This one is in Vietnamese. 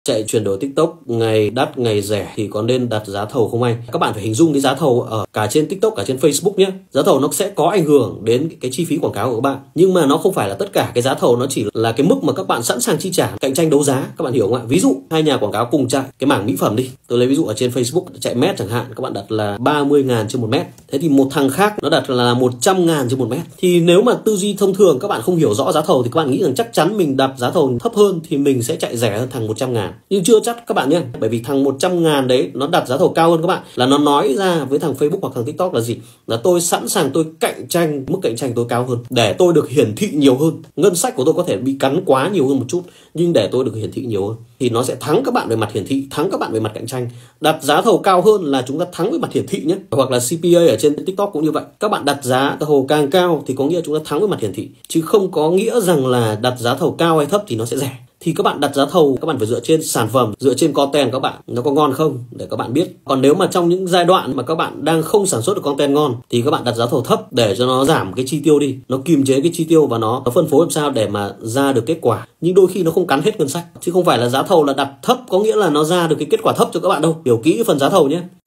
Chạy chuyển đổi TikTok ngày đắt ngày rẻ thì có nên đặt giá thầu không anh? Các bạn phải hình dung cái giá thầu ở cả trên TikTok cả trên Facebook nhé. Giá thầu nó sẽ có ảnh hưởng đến cái chi phí quảng cáo của các bạn, nhưng mà nó không phải là tất cả. Cái giá thầu nó chỉ là cái mức mà các bạn sẵn sàng chi trả, cạnh tranh đấu giá, các bạn hiểu không ạ? Ví dụ hai nhà quảng cáo cùng chạy cái mảng mỹ phẩm đi, tôi lấy ví dụ ở trên Facebook chạy mét chẳng hạn, các bạn đặt là 30.000 trên 1 mét. Thế thì một thằng khác nó đặt là 100.000 trên 1 mét. Thì nếu mà tư duy thông thường các bạn không hiểu rõ giá thầu thì các bạn nghĩ rằng chắc chắn mình đặt giá thầu thấp hơn thì mình sẽ chạy rẻ hơn thằng 100.000. Nhưng chưa chắc các bạn nhé, bởi vì thằng 100.000 đấy nó đặt giá thầu cao hơn các bạn, là nó nói ra với thằng Facebook hoặc thằng TikTok là gì? Là tôi sẵn sàng tôi cạnh tranh, mức cạnh tranh tôi cao hơn để tôi được hiển thị nhiều hơn. Ngân sách của tôi có thể bị cắn quá nhiều hơn một chút, nhưng để tôi được hiển thị nhiều hơn thì nó sẽ thắng các bạn về mặt hiển thị, thắng các bạn về mặt cạnh tranh. Đặt giá thầu cao hơn là chúng ta thắng về mặt hiển thị nhé. Hoặc là CPA ở trên TikTok cũng như vậy, các bạn đặt giá thầu càng cao thì có nghĩa chúng ta thắng về mặt hiển thị, chứ không có nghĩa rằng là đặt giá thầu cao hay thấp thì nó sẽ rẻ. Thì các bạn đặt giá thầu, các bạn phải dựa trên sản phẩm, dựa trên content các bạn nó có ngon không để các bạn biết. Còn nếu mà trong những giai đoạn mà các bạn đang không sản xuất được content ngon thì các bạn đặt giá thầu thấp để cho nó giảm cái chi tiêu đi, nó kiềm chế cái chi tiêu và nó phân phối làm sao để mà ra được kết quả. Nhưng đôi khi nó không cắn hết ngân sách, chứ không phải là giá thầu là đặt thấp có nghĩa là nó ra được cái kết quả thấp cho các bạn đâu. Hiểu kỹ phần giá thầu nhé.